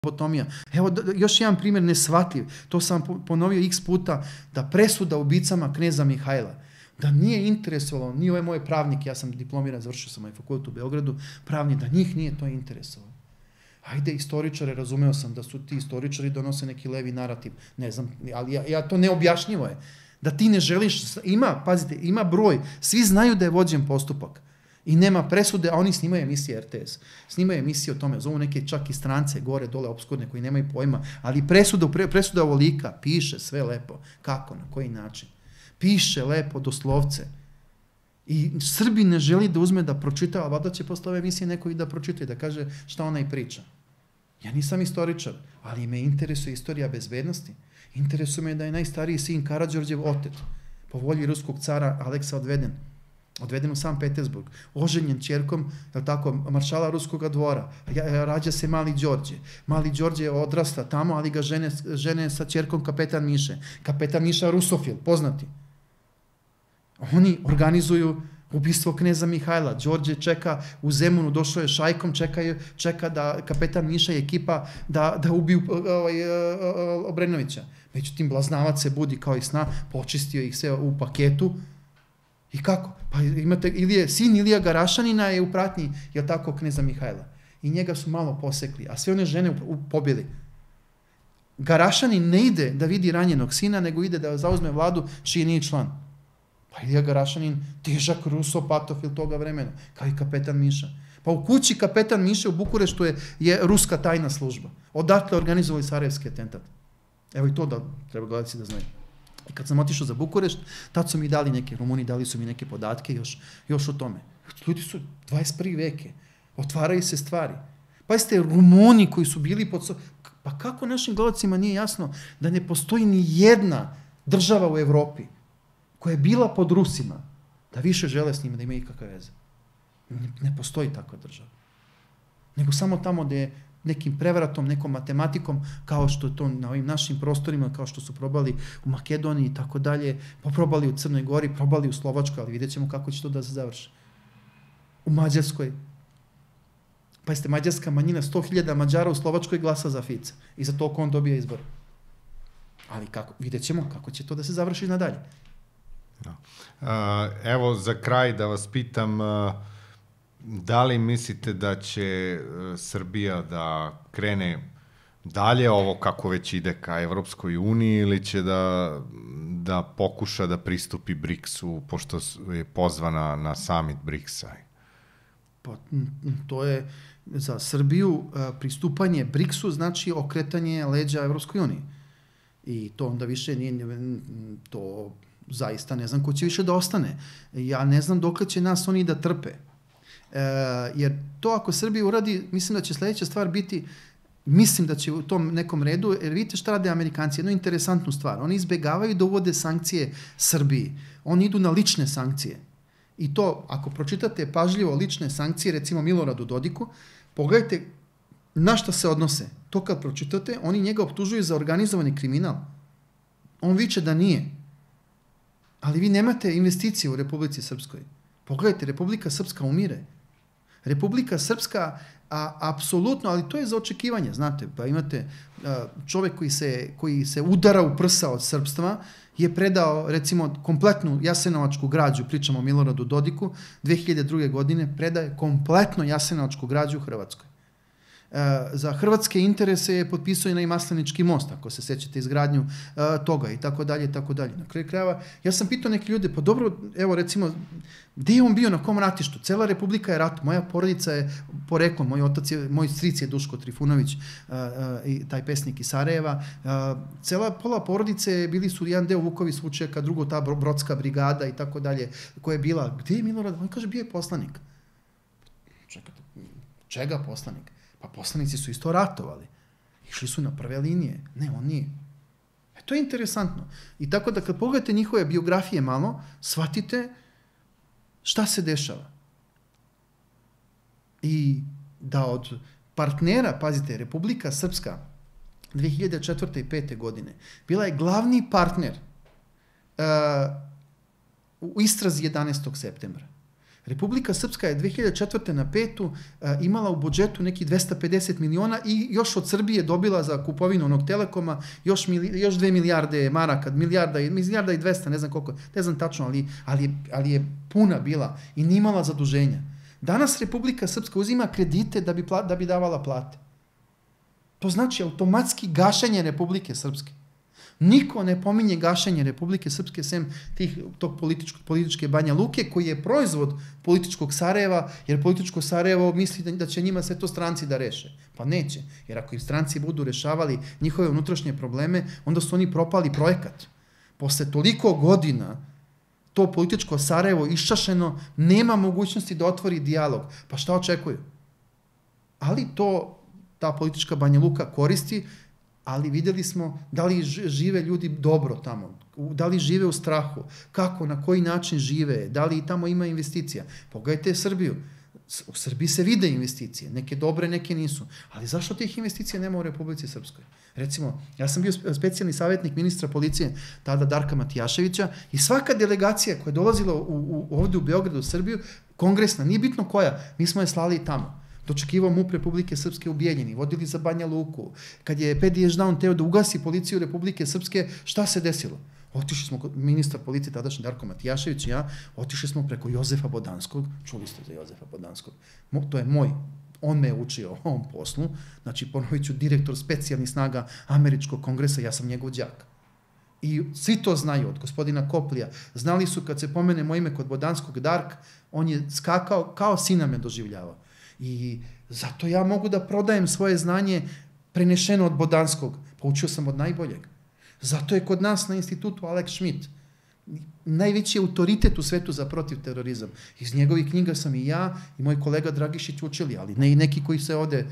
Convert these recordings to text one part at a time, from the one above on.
lobotomija. Evo, još jedan primjer neshvatljiv, to sam ponovio x puta, da presuda ubicama kneza Mihajla, da nije interesovalo, ni ove moje pravnike, ja sam diplomiran, završio sam ovaj fakultet u Beogradu, pravni, da njih nije to interesovalo. Ajde, istoričare, razumeo sam da su ti istoričari donose neki levi narativ, ne znam, ali ja to neobjašnjivo je. Da ti ne želiš, pazite, ima broj, svi znaju da je vođen postupak i nema presude, a oni snimaju emisije RTS. Snimaju emisije o tome, zovu neke čak i strance, gore, dole, obskurne, koji nemaju pojma, ali presuda ovolika, piše sve lepo. Kako, na koji način? Piše lepo, doslovce. I Srbi ne želi da uzme da pročita, a vada će posle ove emisije neko i da pročita i da kaže šta ona i priča. Ja nisam istoričar, ali me interesuje istorija bezbednosti. Interesuje me da je najstariji sin Karađorđev otet, po volji ruskog cara Aleksa odveden u San Petersburg, oženjen ćerkom, maršala ruskog dvora, rađa se mali Đorđe. Mali Đorđe je odrasta tamo, ali ga žene sa ćerkom kapetan Miše. Kapetan Miša rusofil, poznati. Oni organizuju ubistvo kneza Mihajla. Đorđe čeka u Zemunu, došao je šajkom, čeka da kapetan Miša i ekipa da ubiju Obrenovića. Međutim, Blaznavac se budi kao i sna, počistio ih sve u paketu. I kako? Pa imate, sin Ilija Garašanina je u pratnji, je tako, kneza Mihajla. I njega su malo posekli, a sve one žene pobili. Garašanin ne ide da vidi ranjenog sina, nego ide da zauzme vladu čiji nije član. Pa Ilija Garašanin, težak rusopatofil toga vremena, kao i kapetan Miša. Pa u kući kapetan Miša u Bukureštu je ruska tajna služba. Odatle organizovali sarajevski atentat. Evo i to da treba gledati da znaju. I kad sam otišao za Bukurešt, tad su mi dali neke, Rumuni dali su mi neke podatke još o tome. Ljudi su 21. veke, otvaraju se stvari. Pa jeste Rumuni koji su bili pa kako našim gledacima nije jasno da ne postoji ni jedna država u Evropi koja je bila pod Rusima, da više žele s njima, da imaju ikakve veze. Ne postoji takva država. Nego samo tamo gde je nekim prevratom, nekom matematikom, kao što je to na ovim našim prostorima, kao što su probali u Makedoniji i tako dalje, poprobali u Crnoj Gori, probali u Slovačkoj, ali vidjet ćemo kako će to da se završi. U Mađarskoj. Pa jeste, mađarska manjina, 100.000 Mađara u Slovačkoj glasa za Fica. I za toliko on dobija izbor. Ali vidjet ćemo kako će to da se završi nadalje. Evo, za kraj da vas pitam, da li mislite da će Srbija da krene dalje ovo kako već ide ka Evropskoj uniji ili će da pokuša da pristupi BRICS-u pošto je pozvana na summit BRICS-a? Pa, to je za Srbiju pristupanje BRICS-u znači okretanje leđa Evropskoj uniji. I to onda više nije to zaista ne znam ko će više da ostane. Ja ne znam dokle će nas oni da trpe. Jer to ako Srbija uradi, mislim da će sledeća stvar biti, mislim da će u tom nekom redu, jer vidite šta rade Amerikanci, jednu interesantnu stvar. Oni izbegavaju da uvode sankcije Srbiji. Oni idu na lične sankcije. I to, ako pročitate pažljivo lične sankcije, recimo Miloradu Dodiku, pogledajte na šta se odnose. To kad pročitate, oni njega optužuju za organizovani kriminal. On viče da nije. Ali vi nemate investicije u Republici Srpskoj. Pogledajte, Republika Srpska umire. Republika Srpska, apsolutno, ali to je za očekivanje, znate, pa imate čovek koji se udara u prsa od srpstva, je predao, recimo, kompletnu jasenovačku građu, pričamo o Miloradu Dodiku, 2002. godine predaje kompletno jasenovačku građu u Hrvatskoj. Za hrvatske interese je potpisao i Maslenički most, ako se sećate izgradnju toga i tako dalje i tako dalje. Na kraju krajeva, ja sam pitao neke ljude, pa dobro, evo recimo, gde je on bio, na kom ratištu? Cela Republika je rat, moja porodica je poreklom, moj stric je Duško Trifunović, taj pesnik iz Sarajeva, pola porodice bili su jedan deo Vukovi Svučeka, drugo ta Brodska brigada i tako dalje, koja je bila, gde je Milorad? On kaže, bio je poslanik. Čekajte, čega poslanik? Pa poslanici su isto ratovali. Išli su na prve linije. Ne, on nije. To je interesantno. I tako da kad pogledate njihove biografije malo, shvatite šta se dešava. I da od partnera, pazite, Republika Srpska 2004. i 2005. godine bila je glavni partner u istrazi 11. septembra. Republika Srpska je 2004. na 5. Imala u budžetu neki 250 miliona i još od Srbije dobila za kupovinu onog Telekoma još 2 milijarde maraka, milijarda i 200, ne znam koliko, ne znam tačno, ali je puna bila i nije imala zaduženja. Danas Republika Srpska uzima kredite da bi davala plate. To znači automatski gašenje Republike Srpske. Niko ne pominje gašenje Republike Srpske sem tog političke Banja Luke, koji je proizvod političkog Sarajeva, jer političko Sarajevo misli da će njima sve to stranci da reše. Pa neće, jer ako im stranci budu rešavali njihove unutrašnje probleme, onda su oni propali projekat. Posle toliko godina to političko Sarajevo iščašeno, nema mogućnosti da otvori dijalog. Pa šta očekuju? Ali to ta politička Banja Luka koristi, ali videli smo da li žive ljudi dobro tamo, da li žive u strahu, kako, na koji način žive, da li tamo ima investicija. Pogledajte Srbiju. U Srbiji se vide investicije, neke dobre, neke nisu. Ali zašto tih investicija nema u Republici Srpskoj? Recimo, ja sam bio specijalni savjetnik ministra policije, tada Darka Matijaševića, i svaka delegacija koja je dolazila ovde u Beogradu, u Srbiju, kongresna, nije bitno koja, mi smo je slali tamo. Dočekivao MUP Republike Srpske u Bijeljini, vodili za Banja Luku. Kad je Pedi Ježdaun teo da ugasi policiju Republike Srpske, šta se desilo? Otišli smo kod ministra policije, tadašnji Darko Matijašević i ja, otišli smo preko Jozefa Bodanskog, čuli ste za Jozefa Bodanskog, to je moj, on me je učio o ovom poslu, znači ponovit ću, direktor specijalnih snaga Američkog kongresa, ja sam njegov đak. I svi to znaju, od gospodina Koplija. Znali su kad se pomene moje ime kod Bodanskog Dark, on je skakao, kao sina me doživljavao. I zato ja mogu da prodajem svoje znanje prenešeno od Bodanskog. Poučio sam od najboljeg. Zato je kod nas na institutu Alex Schmidt najveći autoritet u svetu za protivterorizam. Iz njegovih knjiga sam i ja i moj kolega Dragišić učili, ali ne i neki koji se ovde,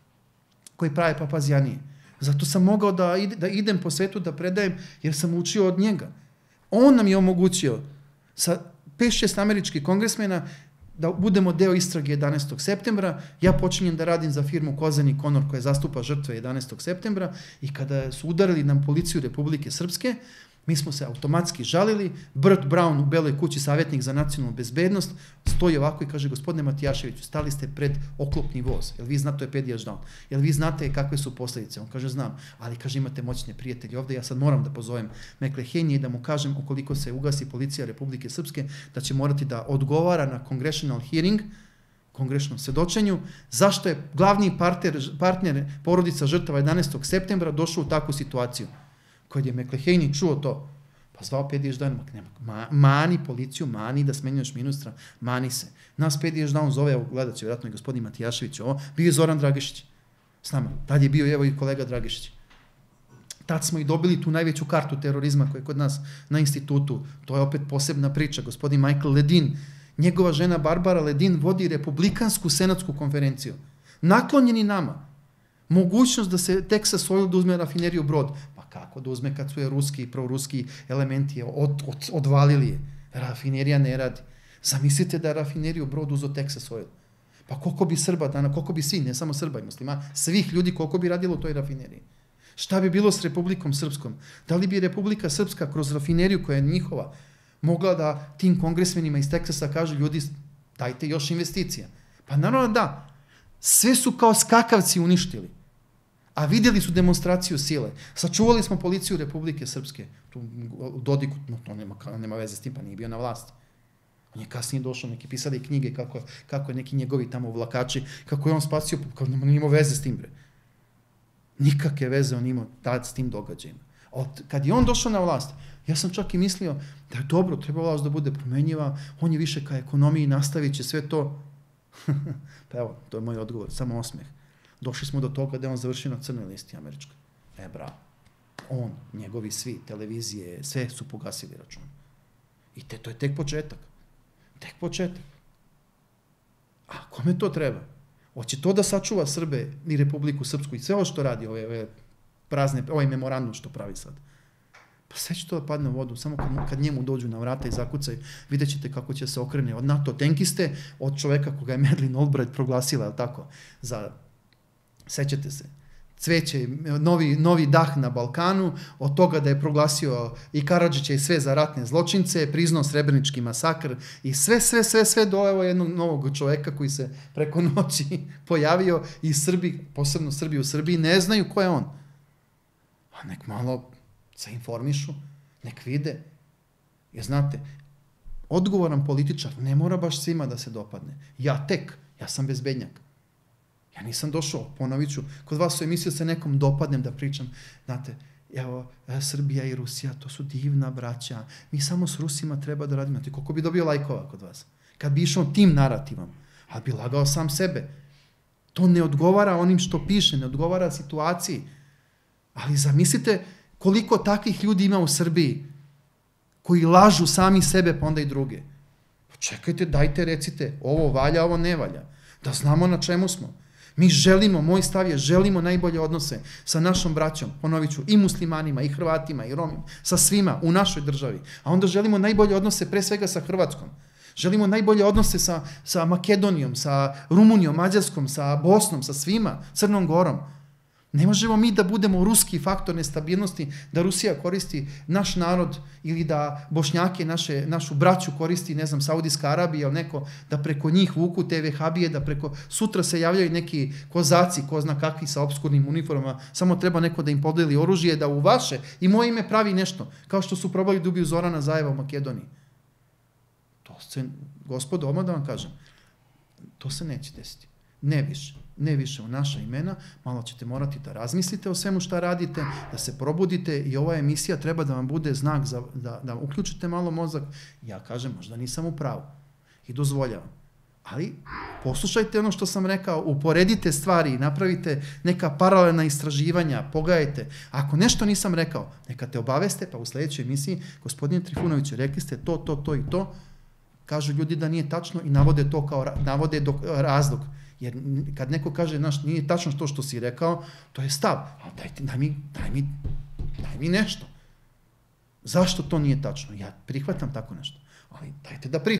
koji prave papazjanije. Zato sam mogao da idem po svetu da predajem, jer sam učio od njega. On nam je omogućio sa 5-6 američkih kongresmena da budemo deo istrage 11. septembra. Ja počinjem da radim za firmu Kozani Konor koja zastupa žrtve 11. septembra i kada su udarili nam policiju Republike Srpske, mi smo se automatski žalili. Burt Brown u Beloj kući, savjetnik za nacionalnu bezbednost, stoji ovako i kaže: gospodine Matijaševiću, stali ste pred oklopni voz. Jel vi znate, to je Pedi Ježdaun, jel vi znate kakve su posledice? On kaže: znam, ali kaže, imate moćne prijatelje ovde, ja sad moram da pozovem McLehenija i da mu kažem, ukoliko se ugasi policija Republike Srpske, da će morati da odgovara na congressional hearing, kongresnom svedočenju, zašto je glavni partner porodica žrtava 11. septembra došao u takvu situaciju. Kad je McLehenij čuo to, pa zvao Pedi Ježdaun, mani policiju, mani da smenjuješ ministra, mani se. Nas Pedi Ježdaun zove, evo gledat će vjerojatno i gospodin Matijašević, ovo, bio je Zoran Dragišić s nama, tad je bio evo i kolega Dragišić. Tad smo i dobili tu najveću kartu terorizma koja je kod nas na institutu, to je opet posebna priča, gospodin Michael Ledin, njegova žena Barbara Ledin vodi republikansku senatsku konferenciju, naklonjeni nama. Mogućnost da se Texas Oil da uzme rafineriju Brod. Pa kako da uzme kad su je ruski i proruski elementi odvalili je. Rafinerija ne radi. Zamislite da je rafineriju Brod uzeo Texas Oil. Pa koliko bi Srba dana, koliko bi svi, ne samo Srba i muslima, svih ljudi koliko bi radilo u toj rafineriji. Šta bi bilo s Republikom Srpskom? Da li bi Republika Srpska kroz rafineriju koja je njihova mogla da tim kongresmenima iz Teksasa kažu: ljudi, dajte još investicija? Pa naravno da. Sve su kao skakavci uništili. A vidjeli su demonstraciju sile. Sačuvali smo policiju Republike Srpske. Tu u Dodiku, no, to nema veze s tim, pa nije bio na vlasti. On je kasnije došao, neki pisali knjige kako je neki njegovi tamo vlakači, kako je on spasio, kako nije imao veze s tim, bre. Nikakve veze on imao tad s tim događajima. Kad je on došao na vlast, ja sam čak i mislio da je dobro, treba vlast da bude promenjiva, on je više ka ekonomiji, nastavit će sve to. Pa evo, to je moj odgovor, samo osmeh. Došli smo do toga da je on završio na crnoj listi američkoj. Bravo. On, njegovi svi, televizije, sve su pogasili račun. I to je tek početak. Tek početak. A kome to treba? Hoće to da sačuva Srbe i Republiku Srpsku i sve ovo što radi, ovaj memorandum što pravi sad. Pa sve će to da padne u vodu, samo kad njemu dođu na vrata i zakucaju, vidjet ćete kako će se okrene od NATO tenkiste, od čoveka koga je Madeleine Albright proglasila, ali tako, sećate se, cveće, novi dah na Balkanu, od toga da je proglasio i Karadžića i sve za ratne zločince, priznao Srebrenički masakr i sve do evo jednog novog čoveka koji se preko noći pojavio i Srbi, posebno Srbi u Srbiji, ne znaju ko je on. A nek malo se informišu, nek vide. Jer znate, odgovoran političar ne mora baš svima da se dopadne. Ja sam bezbednjak. Ja nisam došao, ponovit ću, kod vas u emisiju se nekom dopadnem da pričam, znate, evo, Srbija i Rusija, to su divna braća, mi samo s Rusima treba da radimo. Znate, koliko bi dobio lajkova kod vas? Kad bi išao tim narativom, ali bi lagao sam sebe. To ne odgovara onim što piše, ne odgovara situaciji. Ali zamislite koliko takvih ljudi ima u Srbiji, koji lažu sami sebe, pa onda i druge. Čekajte, dajte, recite, ovo valja, ovo ne valja. Da znamo na čemu smo. Mi želimo, moj stav je, želimo najbolje odnose sa našom braćom, ponovit ću, i muslimanima, i Hrvatima, i Romima, sa svima u našoj državi. A onda želimo najbolje odnose pre svega sa Hrvatskom. Želimo najbolje odnose sa Makedonijom, sa Rumunijom, Mađarskom, sa Bosnom, sa svima, Crnom Gorom. Ne možemo mi da budemo ruski faktor nestabilnosti, da Rusija koristi naš narod ili da Bošnjake, našu braću koristi, ne znam, Saudijska Arabija ili neko, da preko njih vuku te vehabije, da preko sutra se javljaju neki kozaci, ko zna kakvi sa obskurnim uniformama, samo treba neko da im podeli oružje, da u vaše i moje ime pravi nešto, kao što su probali da ubiju Zorana Zajeva u Makedoniji. To se, gospodo, odmah da vam kažem, to se neće desiti. Ne više u naša imena, malo ćete morati da razmislite o svemu šta radite, da se probudite i ova emisija treba da vam bude znak da uključite malo mozak. Ja kažem, možda nisam u pravu i dozvoljavam. Ali poslušajte ono što sam rekao, uporedite stvari, napravite neka paralelna istraživanja, pogledajte. Ako nešto nisam rekao, neka te obaveste, pa u sledećoj emisiji, gospodine Trifunoviću, rekli ste to i to, kažu ljudi da nije tačno i navode to kao razlog. Jer kad neko kaže, nije tačno to što si rekao, to je stav. Ali daj mi nešto. Zašto to nije tačno? Ja prihvatam tako nešto. Ali dajte da pričam.